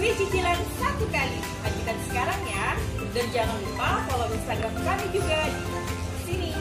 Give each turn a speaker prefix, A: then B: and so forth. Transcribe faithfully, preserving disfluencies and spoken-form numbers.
A: free cicilan satu kali. Lanjutkan sekarang ya. Dan jangan lupa follow Instagram kami juga di sini.